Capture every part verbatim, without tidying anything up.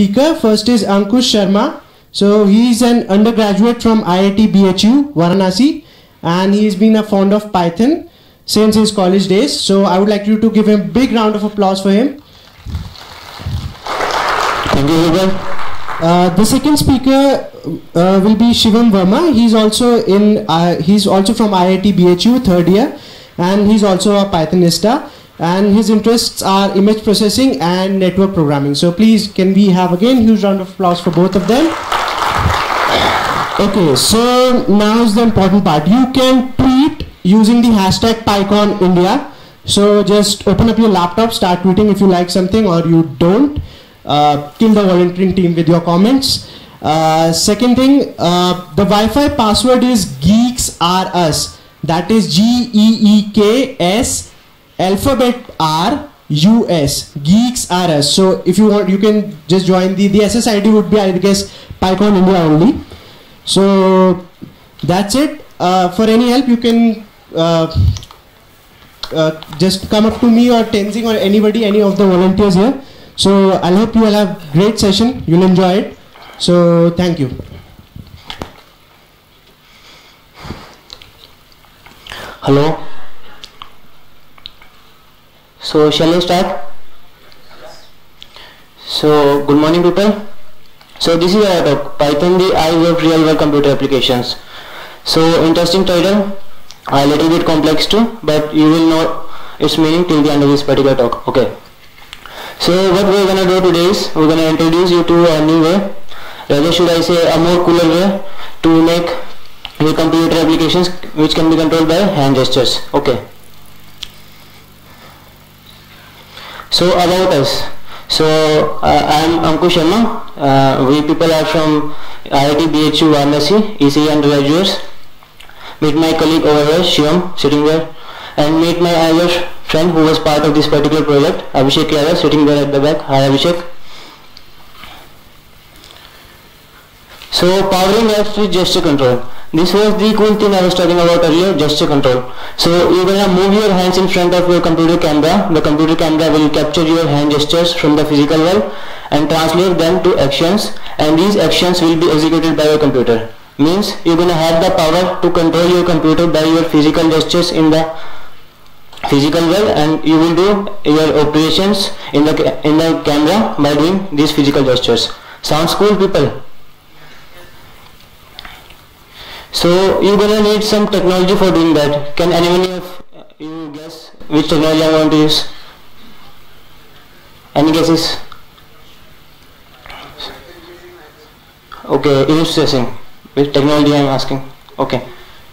Speaker first is Ankush Sharma. So he's an undergraduate from I I T B H U Varanasi, and he's been a fond of Python since his college days. So I would like you to give him a big round of applause for him. Thank you, Ruben. Uh, the second speaker uh, will be Shivam Verma. He's also in. Uh, he's also from I I T B H U third year, and he's also a Pythonista. And his interests are image processing and network programming. So please, can we have again huge round of applause for both of them? Okay, so now is the important part. You can tweet using the hashtag PyConIndia. So just open up your laptop, start tweeting if you like something or you don't. Uh, kill the volunteering team with your comments. Uh, second thing, uh, the Wi-Fi password is Geeks R Us. That is G E E K S alphabet R U S. Geeks R Us. So if you want, you can just join the the S S I D would be, I guess, PyCon India only. So that's it. Uh, for any help, you can uh, uh, just come up to me or Tenzing or anybody, any of the volunteers here. So I hope you will have great session. You'll enjoy it. So thank you. Hello. So shall I start? So good morning, people. So this is our talk, Python, the eyes of real world computer applications. So interesting title, a little bit complex too, but you will know its meaning till the end of this particular talk. Okay. So what we're gonna do today is we're gonna introduce you to a new way, rather should I say a more cooler way to make your computer applications which can be controlled by hand gestures. Okay. So about us. So uh, I am Ankush Sharma. Uh, we people are from I I T B H U Varanasi, E C E undergraduates. Meet my colleague over here, Shivam, sitting there, and meet my other friend who was part of this particular project, Abhishek Yadav, sitting there at the back. Hi Abhishek. So powering apps with gesture control. This was the cool thing I was talking about earlier, gesture control. So you're gonna move your hands in front of your computer camera. The computer camera will capture your hand gestures from the physical world and translate them to actions, and these actions will be executed by your computer. Means you're gonna have the power to control your computer by your physical gestures in the physical world, and you will do your operations in the in the camera by doing these physical gestures. Sounds cool, people? So you're gonna need some technology for doing that. Can anyone of you guess which technology I want to use? Any guesses? Okay, image processing. Which technology I am asking? Okay.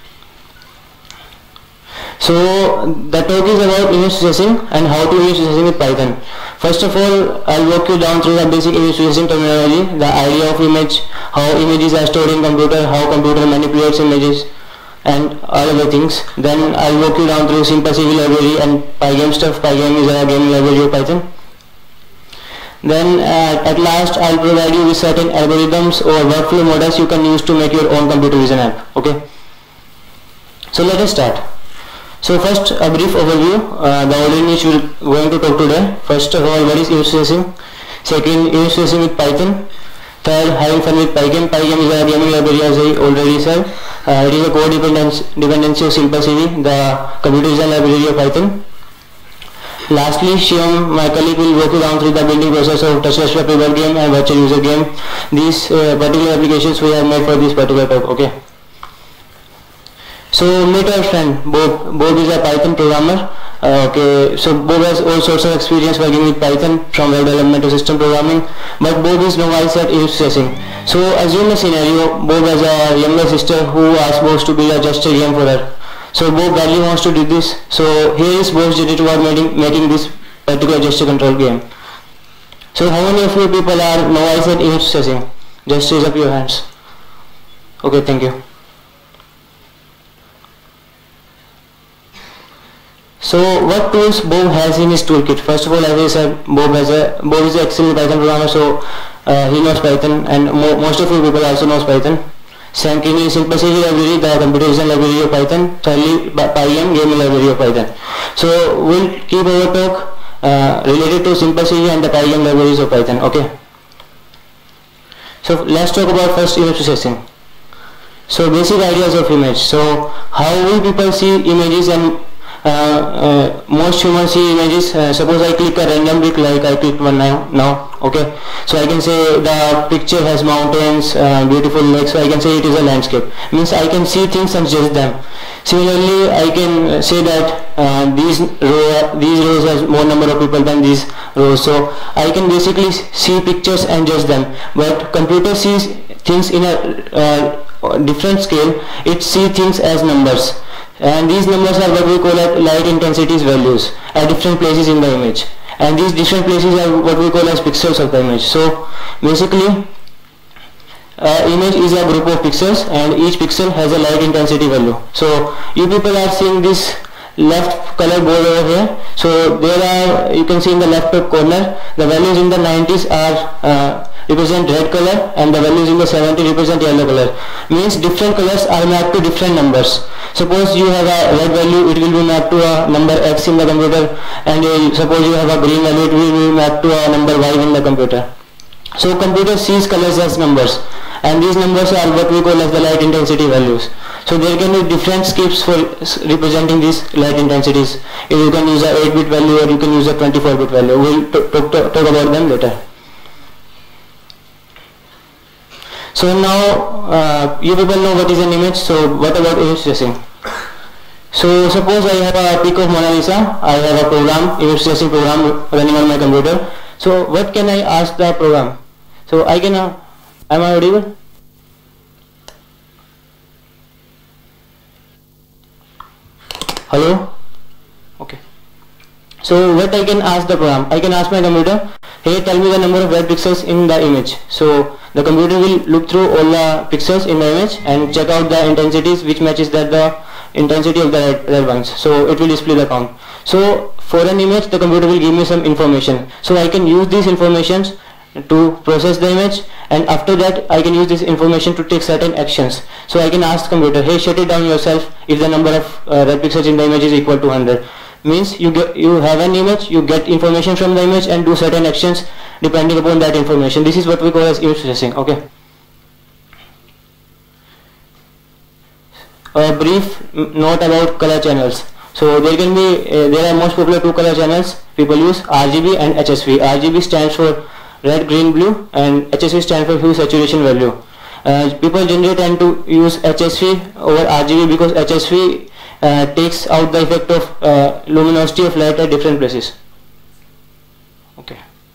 So the talk is about image processing and how to image processing with Python. First of all, I'll walk you down through the basic image processing terminology, the idea of image, how images are stored in computer, how computer manipulates images, and all other things. Then I'll walk you down through SimpleCV library and Pygame stuff. Pygame is a game library of Python. Then uh, at last I'll provide you with certain algorithms or workflow models you can use to make your own computer vision app. Okay. So let us start. So first a brief overview, uh, the order in which we are going to talk today. First of all, what is image processing? Second, image processing with Python. Third, having fun with Pygame. Pygame is a gaming library, as I already said. Uh, it is a core dependency, dependency of SimpleCV, the computer vision library of Python. Lastly, Shivam, my colleague, will walk you down through the building process of touchless web game and virtual user game. These uh, particular applications we have made for this particular talk. Okay. So meet our friend Bob. Bob is a Python programmer. Uh, okay, so Bob has all sorts of experience working with Python, from web development to system programming. But Bob is novice at image processing. So assume a scenario: Bob has a younger sister who asks Bob to build a gesture game for her. So Bob badly wants to do this. So here is Bob's duty toward making making this particular gesture control game. So how many of you people are novice at image processing? Just raise up your hands. Okay, thank you. So what tools Bob has in his toolkit? First of all, as I said, Bob has a Bob is an excellent Python programmer, so uh, he knows Python, and mo most of you people also knows Python. Secondly, SimpleCV library, the computer vision library of Python. Thirdly, Pygame, gaming library of Python. So we'll keep our talk uh, related to SimpleCV and the Pygame libraries of Python. Okay. So let's talk about first image processing. So basic ideas of image. So how will people see images, and uh, uh, most humans see images. Uh, suppose I click a random brick, like I clicked one now, now, okay. So I can say the picture has mountains, uh, beautiful lakes, so I can say it is a landscape. Means I can see things and judge them. Similarly, I can say that uh, these row, these rows has more number of people than these rows. So I can basically see pictures and judge them. But computer sees things in a uh, different scale. It sees things as numbers, and these numbers are what we call as light intensities values at different places in the image. And these different places are what we call as pixels of the image. So basically, uh, image is a group of pixels, and each pixel has a light intensity value. So you people are seeing this left color board over here. So there are, you can see in the left top corner, the values in the nineties are uh, represent red color, and the values in the seventies represent yellow color. Means different colors are mapped to different numbers. Suppose you have a red value, it will be mapped to a number X in the computer, and uh, suppose you have a green value, it will be mapped to a number Y in the computer. So computer sees colors as numbers, and these numbers are what we call as the light intensity values. So there can be different skips for representing these light intensities. You can use a eight bit value, or you can use a twenty-four bit value. We will talk, talk, talk about them later. So now uh, you people know what is an image. So what about image processing? So suppose I have a pic of Mona Lisa. I have a program, image processing program running on my computer. So what can I ask the program? So I can, uh, am I audible? Hello? Okay. So what I can ask the program? I can ask my computer, hey, tell me the number of red pixels in the image. So the computer will look through all the pixels in the image and check out the intensities which matches that the intensity of the red, red ones. So it will display the count. So for an image, the computer will give me some information. So I can use these informations to process the image, and after that I can use this information to take certain actions. So I can ask the computer, hey, shut it down yourself if the number of uh, red pixels in the image is equal to one hundred. Means you get, you have an image, you get information from the image and do certain actions depending upon that information. This is what we call as image processing. Okay. A brief note about color channels. So there can be, uh, there are most popular two color channels people use, R G B and H S V. R G B stands for red, green, blue, and H S V stands for hue saturation value. Uh, people generally tend to use H S V over R G B because H S V uh, takes out the effect of uh, luminosity of light at different places. Okay.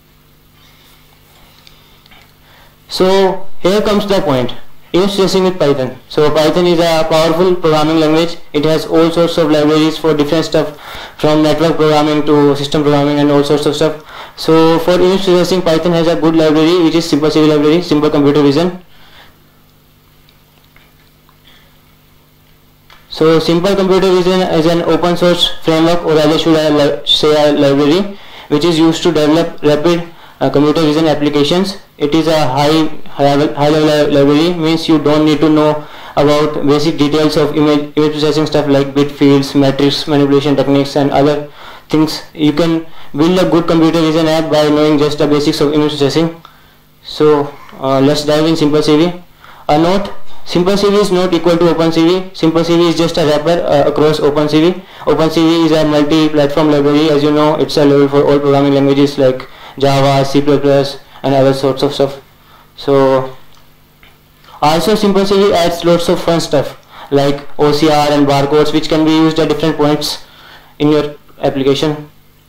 So here comes the point. Image processing with Python. So Python is a powerful programming language. It has all sorts of libraries for different stuff, from network programming to system programming and all sorts of stuff. So for image processing, Python has a good library which is Simple C V library, Simple Computer Vision. So Simple Computer Vision is an open source framework, or rather should I say a library, which is used to develop rapid uh, computer vision applications. It is a high high level, high level library, means you don't need to know about basic details of image, image processing stuff like bit fields, matrix manipulation techniques and other things. You can build a good computer vision app by knowing just the basics of image processing. So uh, let's dive in Simple C V. A note: Simple C V is not equal to OpenCV. Simple C V is just a wrapper uh, across OpenCV. OpenCV is a multi-platform library. As you know, it's a library for all programming languages like Java, C plus plus and other sorts of stuff. So also Simple C V adds lots of fun stuff like O C R and barcodes, which can be used at different points in your application.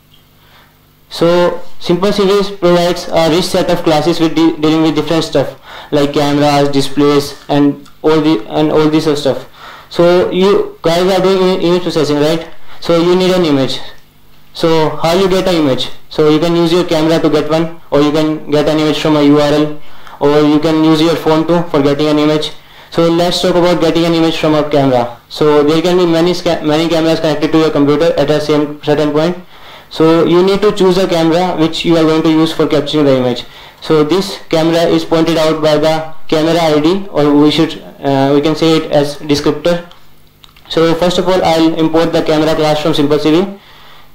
So Simple C V provides a rich set of classes with de dealing with different stuff like cameras, displays, and all the and all this sort of stuff. So you guys are doing image processing, right? So you need an image. So how you get an image? So you can use your camera to get one, or you can get an image from a U R L, or you can use your phone too for getting an image. So let's talk about getting an image from a camera. So there can be many many cameras connected to your computer at a same certain point. So you need to choose a camera which you are going to use for capturing the image. So this camera is pointed out by the camera I D, or we should uh, we can say it as descriptor. So first of all, I'll import the camera class from Simple C V.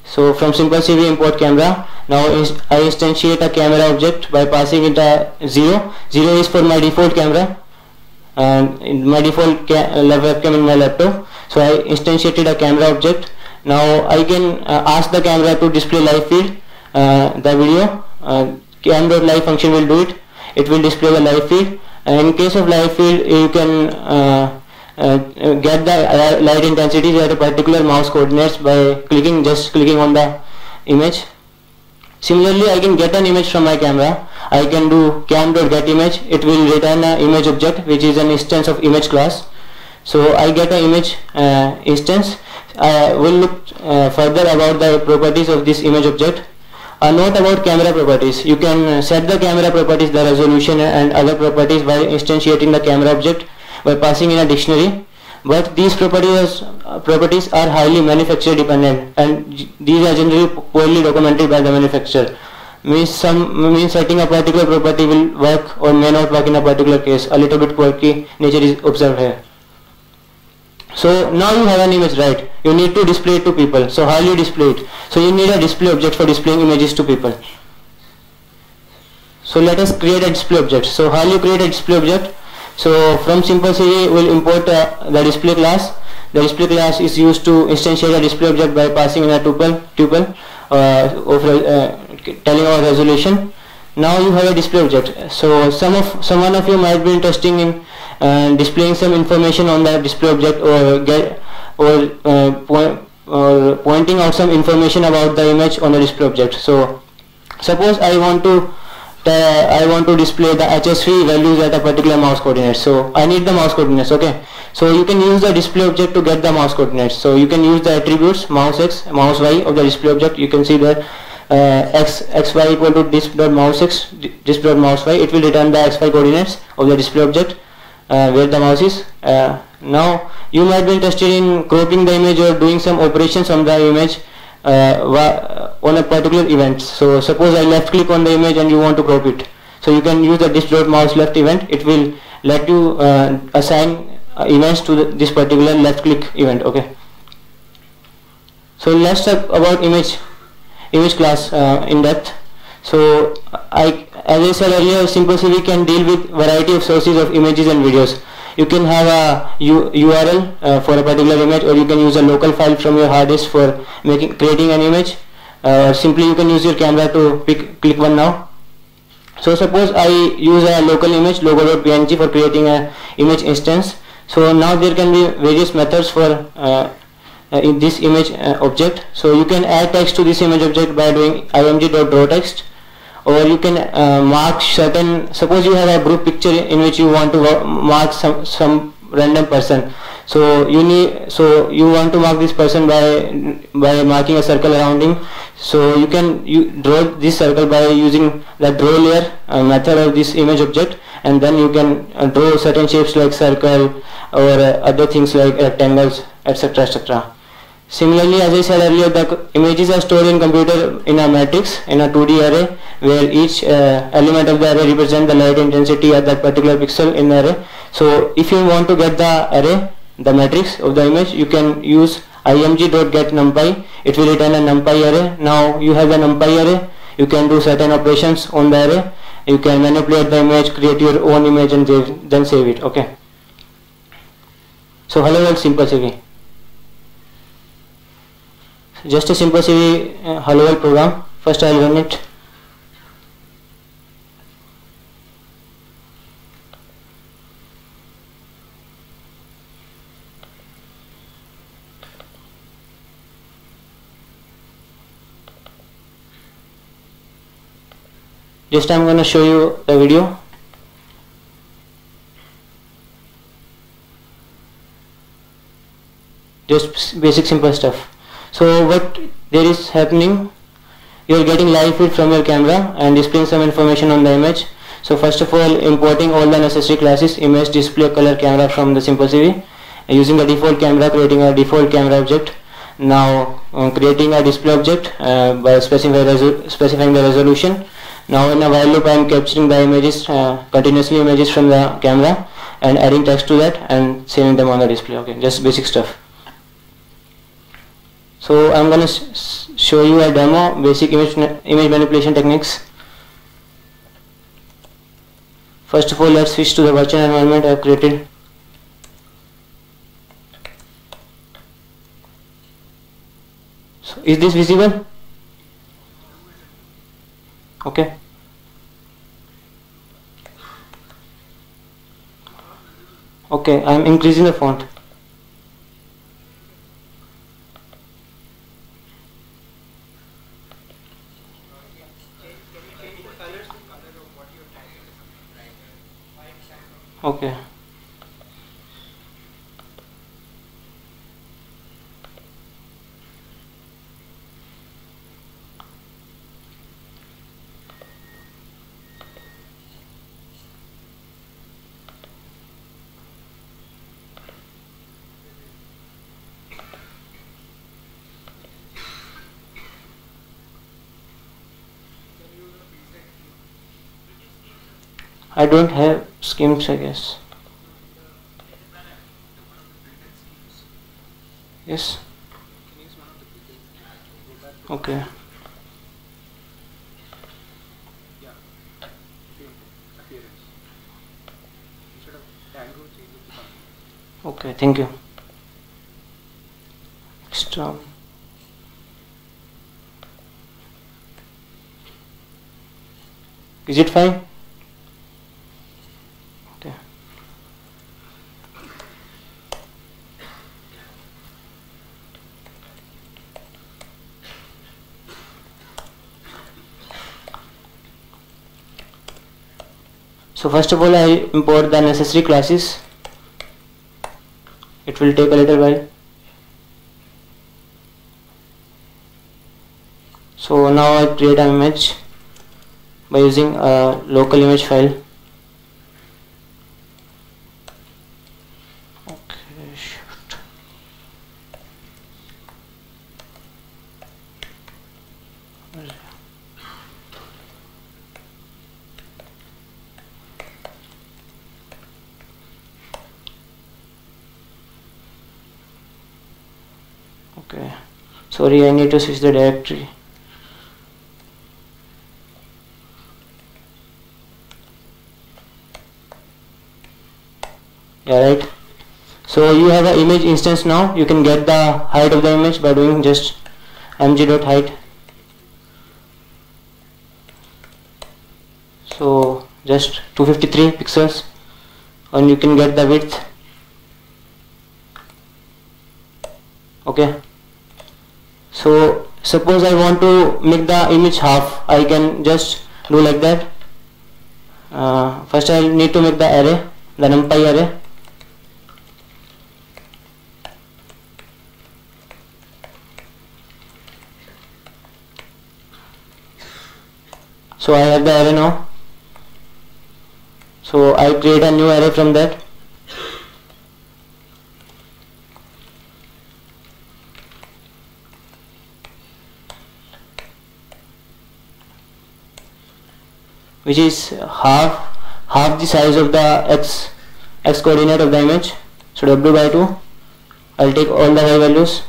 So from SimpleCV import camera. Now I instantiate a camera object by passing it a zero. Zero is for my default camera and in my default webcam in my laptop. So I instantiated a camera object. Now I can uh, ask the camera to display live feed uh, the video. Uh, cam.live function will do it. It will display the live feed. And in case of live feed, you can uh, uh, get the light intensity at a particular mouse coordinates by clicking just clicking on the image. Similarly, I can get an image from my camera. I can do cam.getImage. It will return an image object, which is an instance of image class. So I get an image uh, instance. I will look uh, further about the properties of this image object. A note about camera properties. You can set the camera properties, the resolution and other properties by instantiating the camera object by passing in a dictionary. But these properties uh, properties are highly manufacturer dependent, and these are generally poorly documented by the manufacturer. Means some means setting a particular property will work or may not work in a particular case. A little bit quirky nature is observed here. So now you have an image, right? You need to display it to people. So how you display it? So you need a display object for displaying images to people. So let us create a display object. So how you create a display object? So from SimpleCV we'll import uh, the display class. The display class is used to instantiate a display object by passing in a tuple, tuple uh, of uh, telling our resolution. Now you have a display object. So some of some one of you might be interested in uh, displaying some information on the display object, or get or uh, point or pointing out some information about the image on the display object. So suppose I want to uh, I want to display the H S V values at a particular mouse coordinate. So I need the mouse coordinates. Okay. So you can use the display object to get the mouse coordinates. So you can use the attributes mouse x, mouse y of the display object. You can see that uh, x xy equal to disp.mouse x, disp.mouse y. It will return the xy coordinates of the display object uh, where the mouse is. Uh, now you might be interested in cropping the image or doing some operations on the image uh, on a particular event. So suppose I left click on the image and you want to crop it. So you can use the disp.mouse left event. It will let you uh, assign uh, events to the, this particular left click event. Okay. So let's talk about image image class uh, in depth. So I, as I said earlier, SimpleCV can deal with variety of sources of images and videos. You can have a U URL uh, for a particular image, or you can use a local file from your hard disk for making creating an image. Uh, simply you can use your camera to pick click one now. So suppose I use a local image logo.png for creating a image instance. So now there can be various methods for uh, uh, in this image uh, object. So you can add text to this image object by doing img.drawText, or you can uh, mark certain, suppose you have a group picture in which you want to mark some some random person. So you need so you want to mark this person by by marking a circle around him. So you can you draw this circle by using the draw layer uh, method of this image object, and then you can uh, draw certain shapes like circle or uh, other things like rectangles, etc, etc. Similarly, as I said earlier, the images are stored in computer in a matrix, in a two D array, where each uh, element of the array represents the light intensity at that particular pixel in the array. So if you want to get the array, the matrix of the image, you can use img.getNumPy. It will return a NumPy array. Now you have the NumPy array. You can do certain operations on the array. You can manipulate the image, create your own image, and then save it. Okay. So hello world, SimpleCV. Just a SimpleCV uh, hello world program. First I will run it. Just I'm going to show you the video. Just basic simple stuff. So what there is happening, you are getting live feed from your camera and displaying some information on the image. So first of all, importing all the necessary classes, image, display, color, camera from the SimpleCV, using the default camera, creating a default camera object. Now uh, creating a display object uh, by specifying, specifying the resolution. Now in a while loop I am capturing the images, uh, continuously images from the camera, and adding text to that and saving them on the display. Okay, just basic stuff. So I'm gonna s show you a demo, basic image image manipulation techniques. First of all, let's switch to the virtual environment I've created. So is this visible? Okay. Okay, I'm increasing the font. Okay. I don't have schemes, I guess. Yes. Okay. Okay, thank you. Extra. Is it fine? Okay. So first of all, I import the necessary classes. It will take a little while. So now I create an image by using a local image file. Okay, shoot. Okay, sorry, I need to switch the directory. Yeah, right. So you have an image instance now. You can get the height of the image by doing just mg.height. So just two fifty-three pixels, and you can get the width. Okay. So suppose I want to make the image half, I can just do like that. Uh, first I need to make the array, the numpy array. So I have the array now. So I create a new array from that. Which is half half the size of the x x coordinate of the image. So w by two. I'll take all the y values.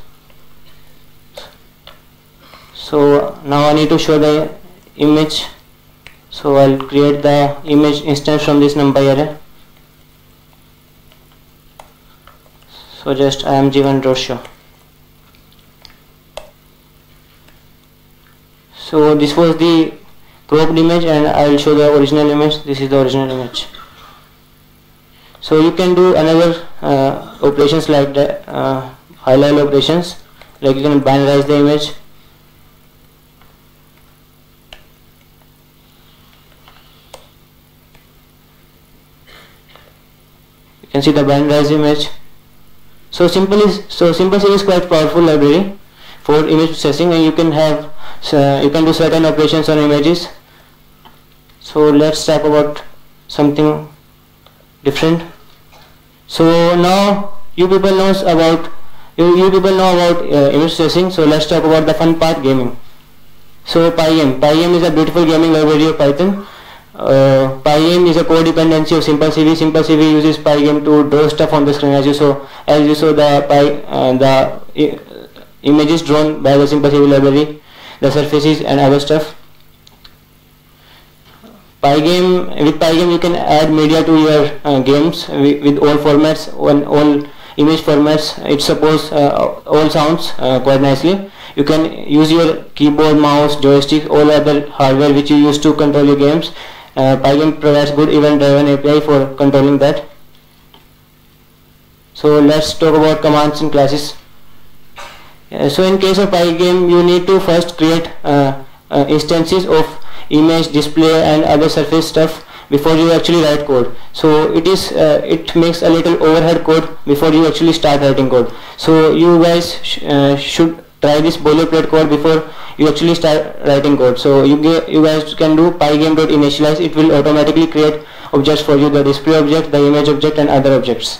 So now I need to show the image. So I'll create the image instance from this numpy array. So just img one dot show. So this was the cropped image, and I will show the original image. This is the original image. So you can do another uh, operations like the uh, highlight operations, like you can binarize the image. You can see the binarized image. So simple is so simple is quite powerful library for image processing, and you can have uh, you can do certain operations on images. So let's talk about something different. So now you people knows about you, you people know about uh, image processing. So let's talk about the fun part, gaming. So PyM PyM is a beautiful gaming library of Python. Uh, PyM is a co-dependency of SimpleCV. SimpleCV uses Pygame to draw stuff on the screen, as you saw as you saw the Py uh, the images drawn by the Simple C V library, the surfaces and other stuff. Pygame, with Pygame you can add media to your uh, games with, with all formats, all, all image formats. It supports uh, all sounds uh, quite nicely. You can use your keyboard, mouse, joystick, all other hardware which you use to control your games. Uh, Pygame provides good event-driven A P I for controlling that. So let's talk about commands and classes. Uh, so in case of Pygame, you need to first create uh, uh, instances of image, display and other surface stuff before you actually write code. So it is uh, it makes a little overhead code before you actually start writing code. So you guys sh uh, should try this boilerplate code before you actually start writing code. So you you guys can do pygame.initialize. It will automatically create objects for you, the display object, the image object and other objects.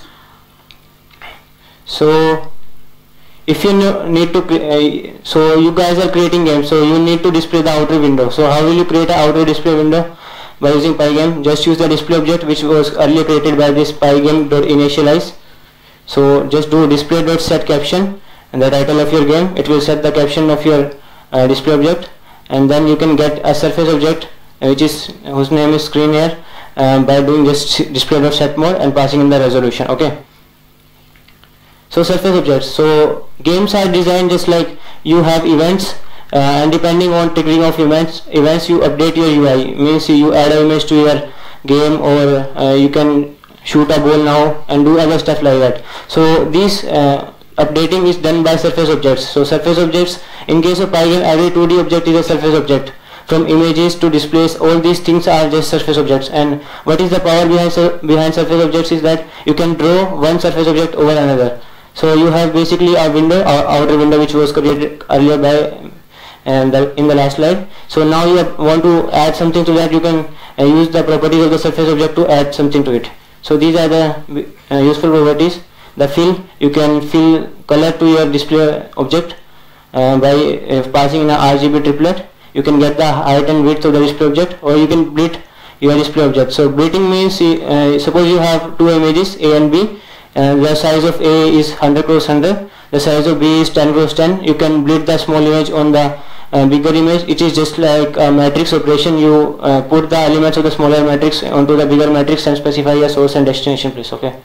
So if you need to, uh, so you guys are creating games, so you need to display the outer window. So how will you create an outer display window? By using Pygame, just use the display object which was earlier created by this pygame.initialize. So just do display.setCaption and the title of your game. It will set the caption of your uh, display object, and then you can get a surface object uh, which is whose name is screen here uh, by doing just display.setMode and passing in the resolution. Okay. So surface objects. So games are designed just like you have events, uh, and depending on triggering of events, events you update your U I. Means you add an image to your game, or uh, you can shoot a ball now and do other stuff like that. So these uh, updating is done by surface objects. So surface objects, in case of Pygame, every two D object is a surface object. From images to displays, all these things are just surface objects. And what is the power behind sur behind surface objects is that you can draw one surface object over another. So you have basically a window, or outer window, which was created earlier by and the, in the last slide. So now you have, want to add something to that, you can uh, use the properties of the surface object to add something to it. So these are the uh, useful properties. The fill, you can fill color to your display object uh, by uh, passing in a R G B triplet. You can get the height and width of the display object, or you can blit your display object. So blitting means, uh, suppose you have two images A and B, and the size of A is one hundred cross one hundred, the size of B is ten cross ten. You can blit the small image on the uh, bigger image. It is just like a matrix operation. You uh, put the elements of the smaller matrix onto the bigger matrix and specify a source and destination place. Okay.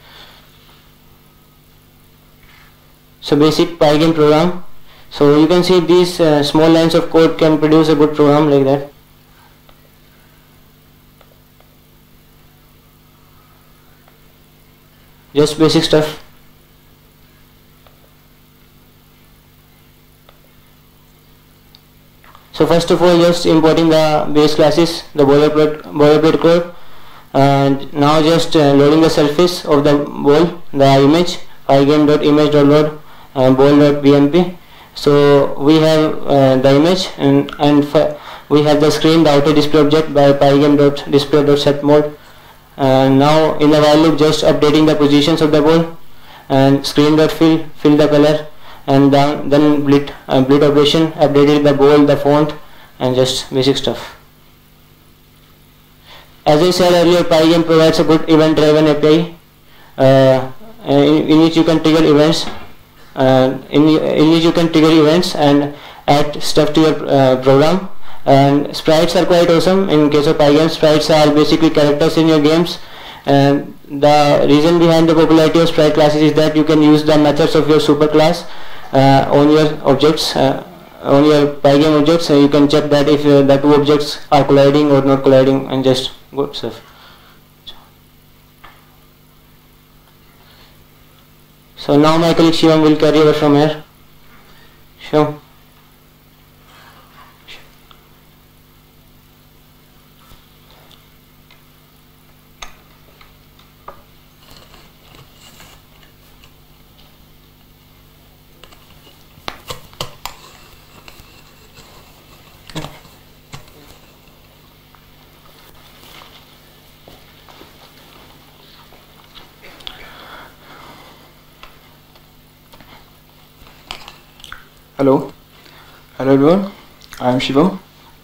So basic Pygame program. So you can see these uh, small lines of code can produce a good program like that. Just basic stuff. So first of all, just importing the base classes, the boilerplate boilerplate code, and now just uh, loading the surface of the ball, the image, pygame.image.load and ball.bmp. So we have uh, the image, and and we have the screen, the outer display object by pygame.display.setMode. And now in the while loop, just updating the positions of the ball, and screen.fill, fill the color, and down, then blit, uh, blit operation, updated the ball, the font, and just basic stuff. As I said earlier, Pygame provides a good event-driven A P I uh, in, in which you can trigger events, uh, in, in which you can trigger events and add stuff to your uh, program. And sprites are quite awesome. In case of Pygame, sprites are basically characters in your games, and the reason behind the popularity of sprite classes is that you can use the methods of your superclass uh, on your objects, uh, on your Pygame objects. So you can check that if uh, the two objects are colliding or not colliding, and just good stuff. So now my colleague Shivam will carry over from here. Shivam. Hello, hello everyone, I am Shivam.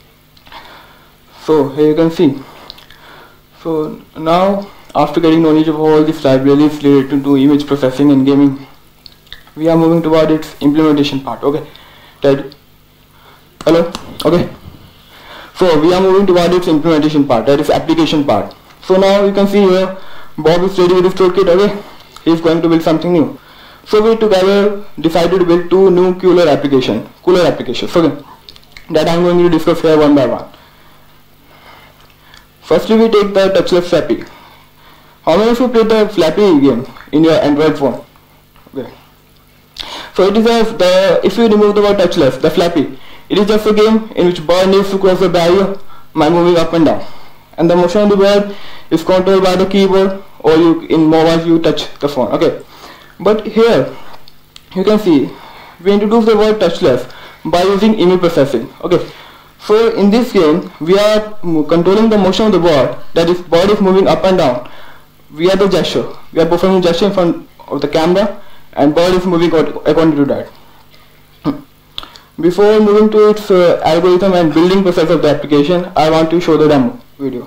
So here you can see. So now, after getting knowledge of all these libraries related to image processing and gaming, we are moving toward its implementation part. Okay, that hello. Okay, so we are moving toward its implementation part, that is application part. So now you can see here Bob is ready with his toolkit. Okay, he is going to build something new. So we together decided to build two new cooler application, cooler applications. Okay, that I am going to discuss here one by one. Firstly, we take the touchless Flappy. How many of you played the Flappy game in your Android phone? Okay. So it is a, the if you remove the word touchless, the Flappy, it is just a game in which bird needs to cross the barrier by moving up and down, and the motion of the bird is controlled by the keyboard, or you in mobile you touch the phone. Okay. But here you can see we introduce the word touchless by using image processing. Okay. So in this game we are controlling the motion of the bird, that is bird is moving up and down via the gesture. We are performing gesture in front of the camera and bird is moving according to that. Before moving to its uh, algorithm and building process of the application, I want to show the demo video.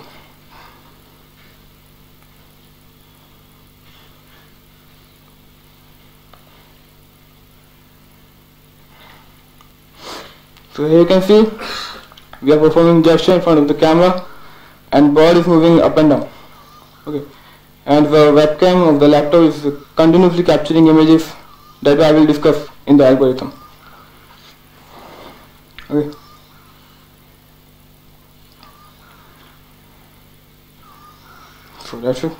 So here you can see we are performing gesture in front of the camera and bird is moving up and down. Okay, and the webcam of the laptop is continuously capturing images that I will discuss in the algorithm. Okay. So that's it.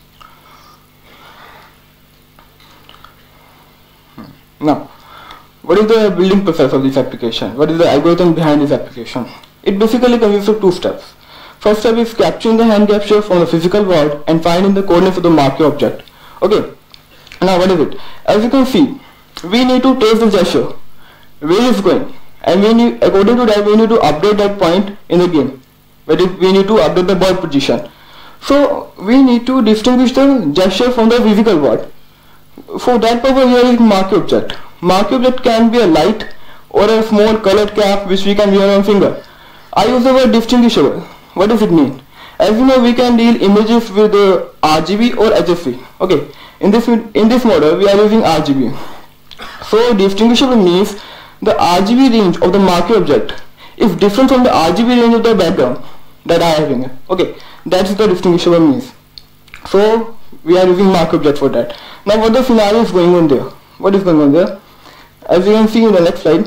Now, what is the building process of this application? What is the algorithm behind this application? It basically consists of two steps. First step is capturing the hand gesture from the physical world and finding the coordinates of the marquee object. Okay. Now what is it? As you can see, we need to trace the gesture, where it's going, and we need, according to that, we need to update that point in the game. That is, we need to update the bird position. So we need to distinguish the gesture from the physical world. For that purpose, here is marquee object. Marquee object can be a light or a small colored cap which we can wear on finger. I use the word distinguishable. What does it mean? As you know, we can deal images with uh, R G B or H S V. Okay, in this in this model we are using R G B. So distinguishable means the R G B range of the marquee object is different from the R G B range of the background that I have in. Okay, that's the distinguishable means. So we are using marquee object for that. Now what the scenario is going on there? What is going on there? As you can see in the next slide,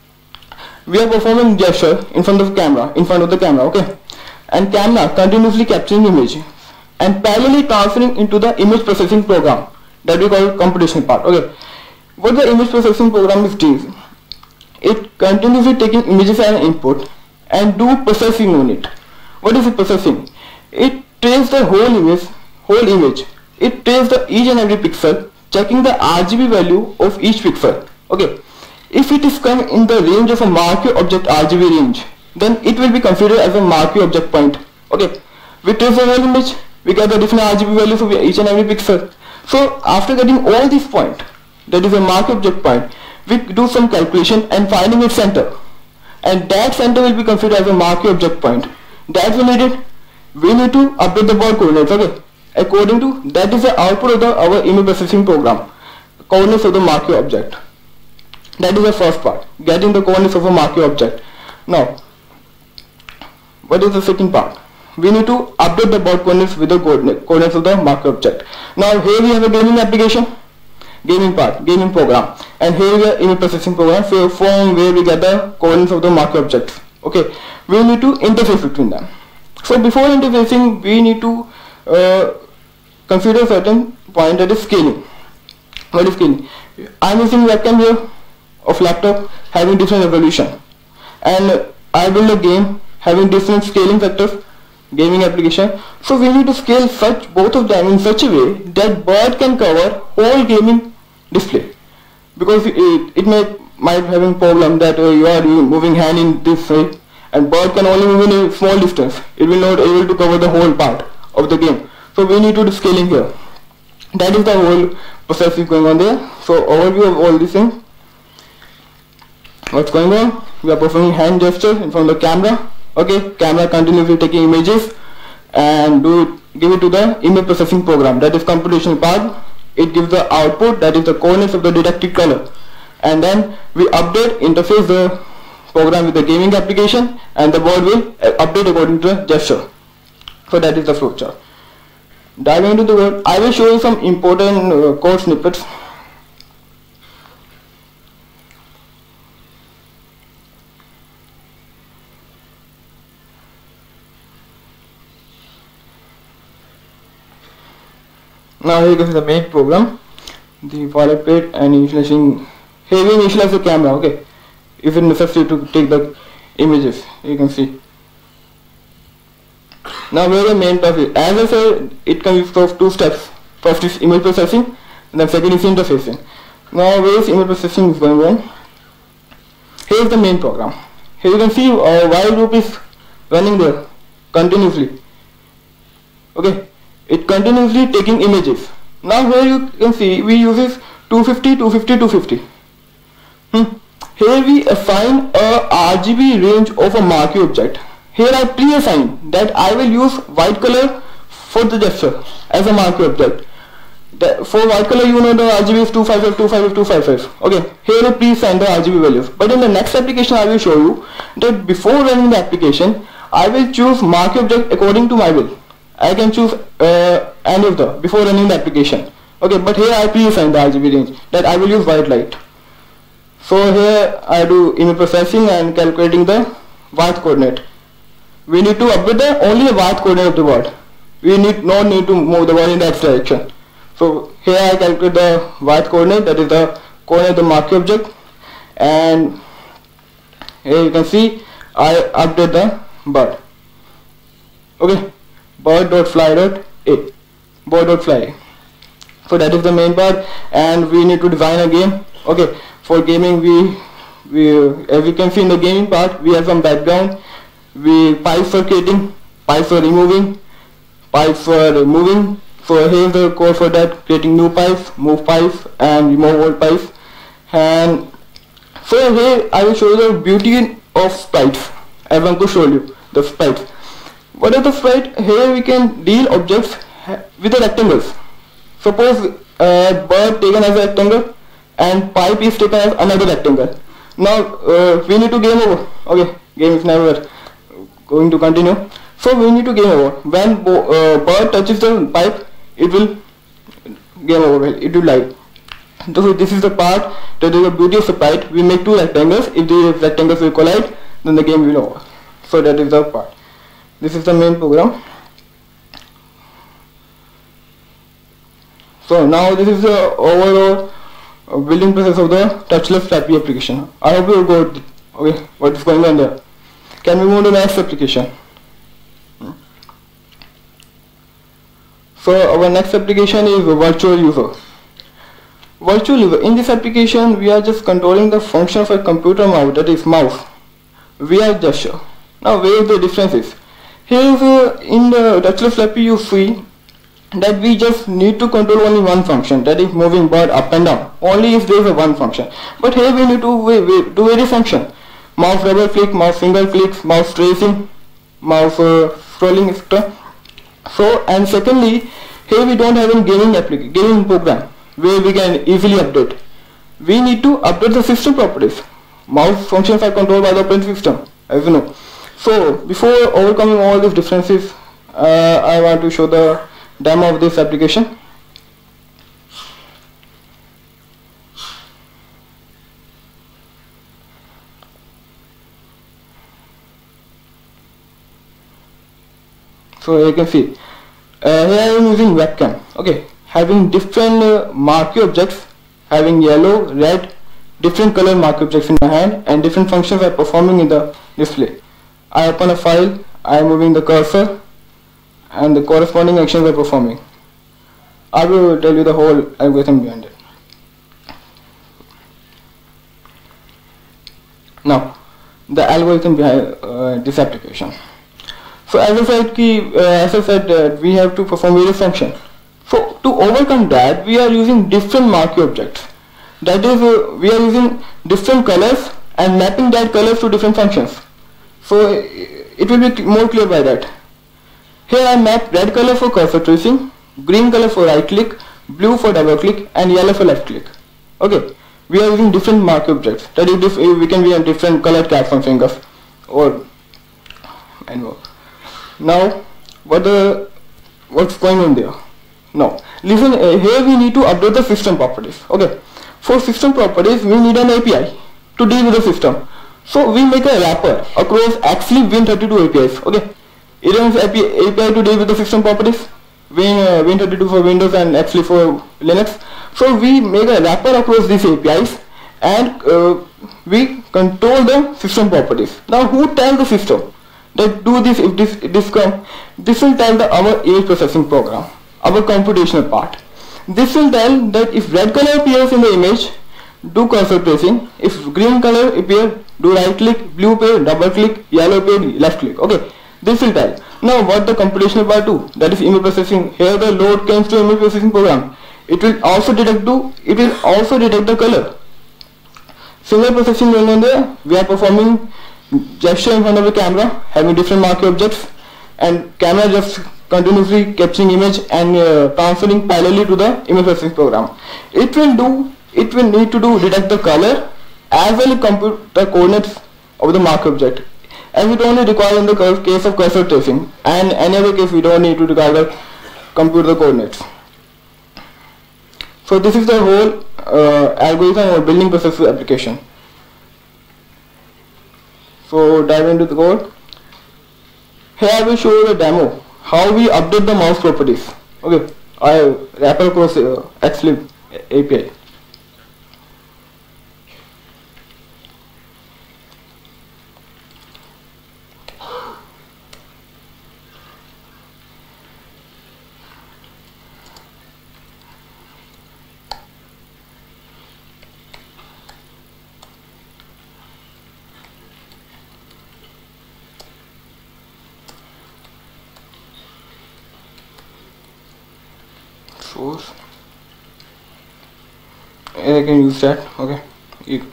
we are performing gesture in front of the camera, in front of the camera, okay? And camera continuously capturing image and parallelly transferring into the image processing program that we call computational part, okay? What the image processing program is doing, it continuously taking images as an input and do processing on it. What is it processing? It traces the whole image, whole image. It traces the each and every pixel, checking the R G B value of each pixel. Okay, if it is coming in the range of a marquee object R G B range, then it will be considered as a marquee object point. Okay, we trace the whole image, we get the different R G B values of each and every pixel. So after getting all these points, that is a marquee object point, we do some calculation and finding its center, and that center will be considered as a marquee object point. That we need it. We need to update the bird coordinates. Okay, according to that is the output of the our image processing program, coordinates of the marquee object. That is the first part, getting the coordinates of a marquee object. Now, what is the second part? We need to update the bird coordinates with the coordinate, coordinates of the marquee object. Now here we have a gaming application, gaming part, gaming program, and here we have image processing program, so from where we get the coordinates of the marquee objects. Okay, we need to interface between them. So before interfacing, we need to uh, consider certain point, that is scaling. What is scaling? I am using webcam here of laptop having different resolution, and I build a game having different scaling factors, gaming application. So we need to scale such both of them in such a way that bird can cover whole gaming display, because it, it may might having problem that uh, you are moving hand in this way and bird can only move in a small distance. It will not able to cover the whole part of the game. So we need to do scaling here. That is the whole process is going on there. So overview of all these things. What's going on? We are performing hand gesture in front of the camera. Okay, camera continuously taking images and do give it to the image processing program, that is computational part. it gives the output, that is the coordinates of the detected color, and then we update interface the program with the gaming application, and the board will uh, update according to the gesture. So that is the flowchart. Diving into the code, I will show you some important uh, code snippets. Now here goes the main program, the pilot plate and initializing. Here we initialize the camera, okay, if it necessary to take the images, you can see. Now where the main part is, as I said, it consists of two steps. First is image processing, and then second is interfacing. Now where is image processing is going on? Here is the main program. Here you can see our while loop is running there continuously. Okay. It continuously taking images. Now here you can see we uses two fifty, two fifty, two fifty. Hmm. Here we assign a R G B range of a marquee object. Here I pre-assign that I will use white color for the gesture as a marquee object. The, for white color, you know the R G B is two fifty-five, two fifty-five, two fifty-five. Okay, here I pre-assign the R G B values. But in the next application I will show you that before running the application I will choose marquee object according to my will. I can choose uh, any of the before running the application. Okay, but here I pre-assign the R G B range that I will use white light. So here I do image processing and calculating the white coordinate. We need to update the only the white coordinate of the board. We need no need to move the board in that direction. So here I calculate the white coordinate, that is the coordinate of the marquee object, and here you can see I update the bird. Okay. bird.fly.a bird.fly. So that is the main part, and we need to design a game. Okay, for gaming we we as you can see in the gaming part we have some background, we pipes for creating, pipes for removing, pipes for moving. So here is the code for that, creating new pipes, move pipes and remove old pipes. And so here I will show you the beauty of sprites. I want to show you the sprites. What is the sprite? Here we can deal objects with the rectangles. Suppose uh, bird taken as a rectangle and pipe is taken as another rectangle. Now uh, we need to game over. Okay, game is never going to continue. So we need to game over. When bo uh, bird touches the pipe, it will game over. It will lie. So this is the part that is the beauty of sprite. We make two rectangles. If the rectangles will collide, then the game will over. So that is the part. This is the main program. So now this is the overall uh, building process of the touchless Flappy application. I hope you got okay what is going on there. Can we move to the next application? So our next application is virtual user. Virtual user. In this application we are just controlling the function of a computer mouse, that is mouse, via gesture. Now where is the differences? Here uh, in the touchless Flappy you see that we just need to control only one function, that is moving bird up and down, only if there is a one function. But here we need to do various function. Mouse double click, mouse single click, mouse tracing, mouse uh, scrolling, et cetera. So and secondly, here we don't have any gaming application, gaming program where we can easily update. We need to update the system properties. Mouse functions are controlled by the operating system, as you know. So before overcoming all these differences, uh, I want to show the demo of this application. So you can see uh, here I am using webcam. Okay, having different uh, marquee objects, having yellow, red, different color marquee objects in my hand, and different functions are performing in the display. I open a file, I am moving the cursor, and the corresponding actions are performing. I will tell you the whole algorithm behind it. Now, the algorithm behind uh, this application. So as I said, uh, as I said uh, we have to perform various functions. So to overcome that, we are using different marquee objects. That is, uh, we are using different colors and mapping that colors to different functions. So it will be more clear by that. Here I map red color for cursor tracing, green color for right click, blue for double click, and yellow for left click. Okay, we are using different marquee objects. That is, if we can be on different colored caps on fingers, or and more. Now, what the what's going on there? Now, listen. Uh, here we need to update the system properties. Okay, for system properties, we need an A P I to deal with the system. So we make a wrapper across actually Win thirty-two A P Is. Okay, it runs A P I to deal with the system properties. Win uh, Win thirty-two for Windows and actually for Linux. So we make a wrapper across these A P Is, and uh, we control the system properties. Now, who tells the system that do this if this this come? This will tell the our image processing program, our computational part. This will tell that if red color appears in the image, do cursor tracing. If green color appear, do right click. Blue appear, double click. Yellow appear, left click. Okay, this will tell. Now what the computational part do? That is image processing. Here the load comes to image processing program. It will also detect do. It will also detect the color. Similar processing going on there. We are performing gesture in front of the camera, having different marquee objects, and camera just continuously capturing image and uh, transferring parallelly to the image processing program. It will do. It will need to do detect the color as well as compute the coordinates of the marquee object. As it only requires in the case of cursor tracing, and any other case we don't need to require the compute the coordinates. So this is the whole uh, algorithm or building process application. So dive into the code. Here I will show you the demo how we update the mouse properties. Okay, I wrap across uh, Xlib A P I. Source. And I can use that. Okay. You.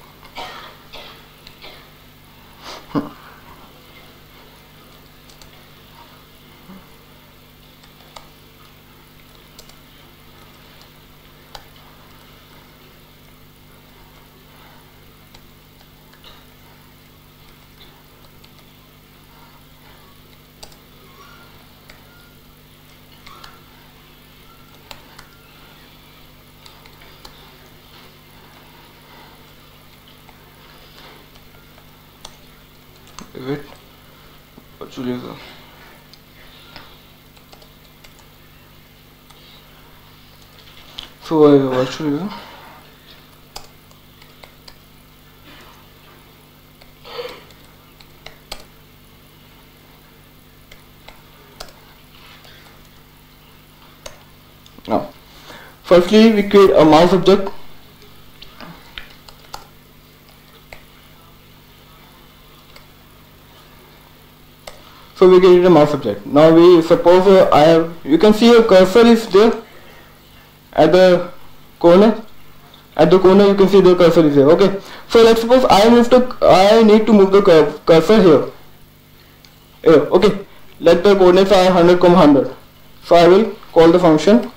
Wait, virtual user. So I have a virtual user. Now, firstly we create a mouse object. So we create a mouse object. Now we suppose uh, I have, you can see a cursor is there at the corner. At the corner you can see the cursor is there. Okay. So let's suppose I move the, I need to move the cursor here. Here. Okay. Let the coordinates are one hundred, one hundred. So I will call the function.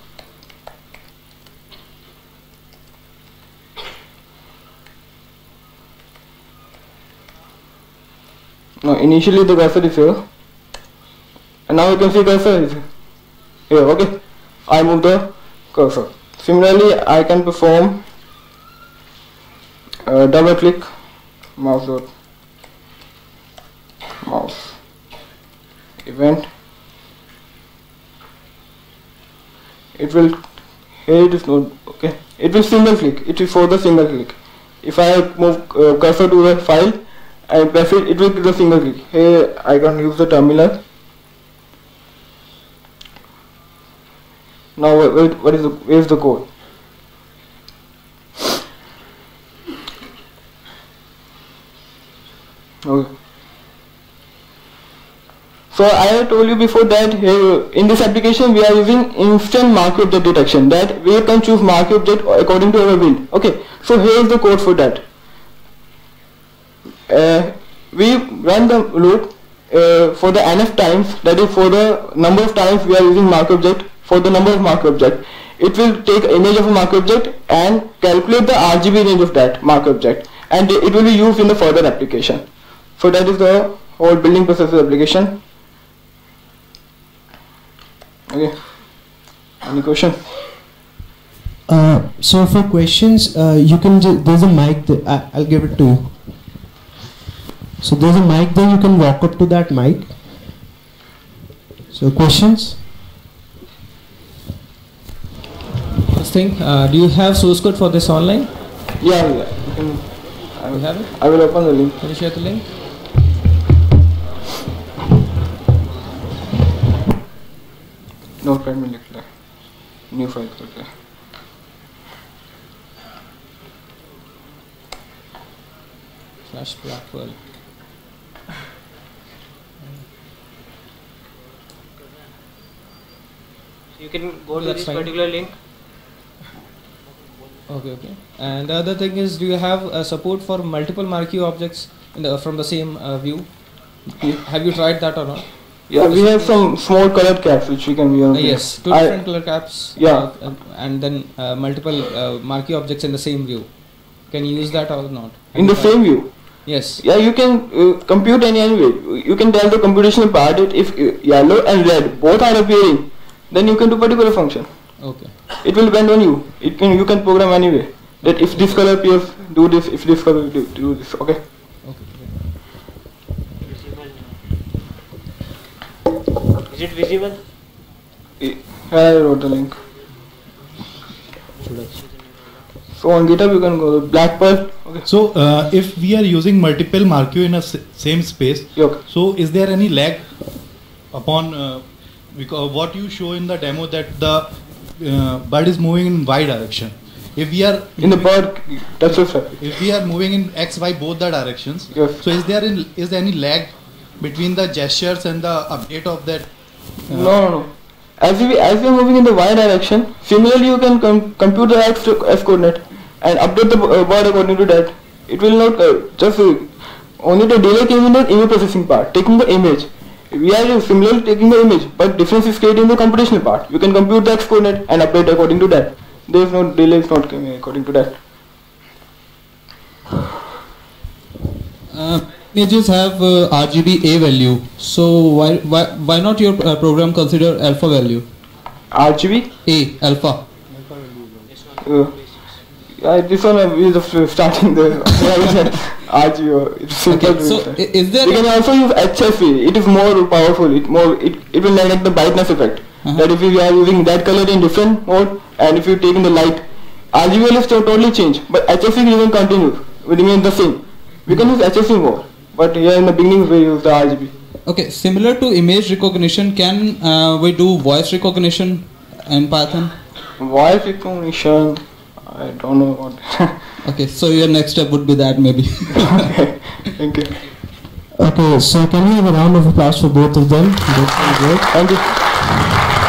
Now initially the cursor is here. And now you can see cursor is here. Okay, I move the cursor. Similarly, I can perform uh, double click mouse dot mouse event. It will here it is not okay. It will single click. It is for the single click. If I move uh, cursor to the file and press it, it will give the single click. Here I can use the terminal. Now wait, what is the where is the code? Okay. So I have told you before that here in this application we are using instant marquee object detection, that we can choose marquee object according to our will. Okay. So here is the code for that. Uh, we run the loop uh, for the nth times, that is for the number of times we are using marquee object for the number of marquee object. It will take image of a marquee object and calculate the R G B range of that marquee object, and it will be used in the further application. So that is the whole building processes application. Okay. Any question? Uh, so for questions, uh, you can there's a mic. Th I I'll give it to you. So there's a mic there. You can walk up to that mic. So questions? First thing, uh, do you have source code for this online? Yeah, yeah. You can, I will, You have it? I will open the link. Can you share the link? Notepad में लिख ले new file करके Slash Blackwell. You can go to That's this fine. particular link. Okay, okay. And the other thing is, do you have uh, support for multiple marquee objects in the, from the same uh, view? Yeah. Have you tried that or not? Yeah, we have some small colored caps which we can use. Uh, yes, two I- different color caps. Yeah. Uh, uh, and then uh, multiple uh, marquee objects in the same view. Can you use that or not? Have In you the tried? same view. Yes. Yeah, you can uh, compute any anyway. You can tell the computational part that if uh, yellow and red both are appearing, then you can do particular function. Okay. It will depend on you. It can you can program anyway. That if this color appears, do this. If this color, do, do this. Okay. Okay. Is it visible? Yeah, I wrote the link. So on GitHub you can go to Black Pearl. Okay. So uh, if we are using multiple marquee in a s- same space, Yeah, okay. so is there any lag upon uh, because what you show in the demo that the uh, bird is moving in y direction? If we are In the bird, that's your step. if we are moving in x, y both the directions, Yes. so is there in, is there any lag between the gestures and the update of that? uh, No, no, no. As we as we are moving in the y direction, similarly you can com- compute the x, x coordinate and update the uh, bird according to that. It will not uh, just uh, only the delay came in the image processing part, taking the image. We are similarly taking the image, but difference is created in the computational part. You can compute the x coordinate and update according to that. There is no delay is not coming according to that. Uh, images have uh, R G B A value, so why why why not your uh, program consider alpha value? R G B. A alpha. Uh, yeah, this one uh, we just uh, starting the R G B. It's simple. Okay, to so understand. i- is there We can also use H F E. It is more powerful. It more it, it will neglect the brightness effect. Uh-huh. That if you are using that color in different mode and if you take in the light, R G B will to- totally change. But H F E will continue. Will remain the same. We can use H F E more. But here in the beginning we use the R G B. okay similar to image recognition? Can uh, we do voice recognition in Python? Voice recognition. I don't know what. Okay, so your next step would be that maybe. Okay. Thank you. Okay, so can we have a round of applause for both of them? Both are great. Thank you.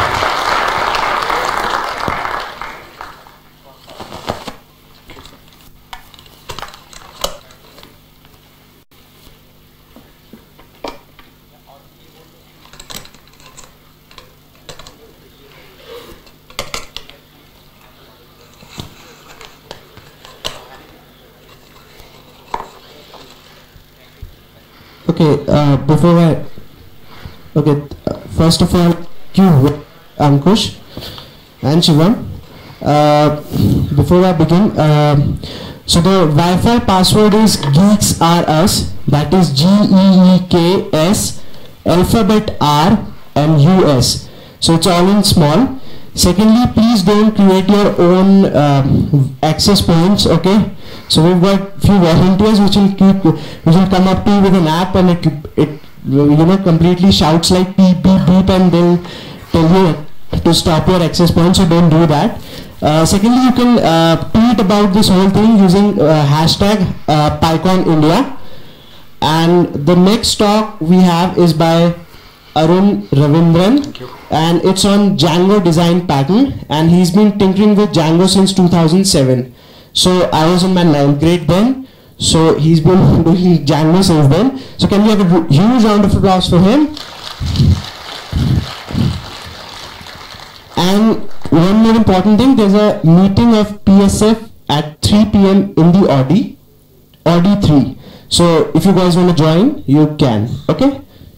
Okay, uh, before I, okay, uh, first of all, you, Ankush and Shivam. Uh, before I begin, uh, so the Wi-Fi password is geeks are us. That is G E E K S, alphabet R and U S. So it's all in small. Secondly, please don't create your own uh, access points. Okay. So we've got few volunteers which will keep, which will come up to you with an app and it, it you know completely shouts like beep beep beep and they'll tell you to stop your access point. So don't do that. Uh, secondly, you can uh, tweet about this whole thing using uh, hashtag uh, PyConIndia. And the next talk we have is by Arun Ravindran, and it's on Django design pattern, and he's been tinkering with Django since two thousand seven. So I was in my ninth grade then, so he's been doing Django since then. So can we have a huge round of applause for him? And one more important thing, there's a meeting of P S F at three P M in the Audi, Audi three. So if you guys want to join, you can. Okay?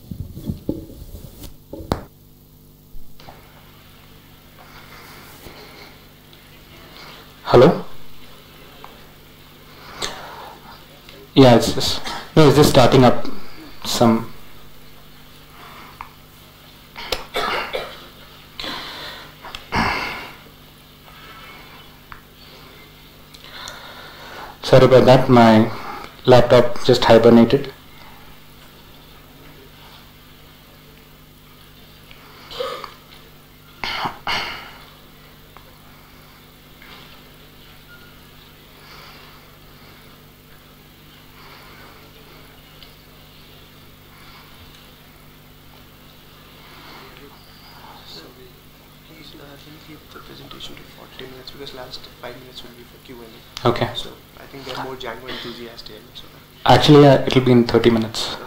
Hello? Yeah, it's just, no, it's just starting up some. Sorry about that, my laptop just hibernated. Okay. So I think they're more Django enthusiastic. So actually, uh, it'll be in thirty minutes.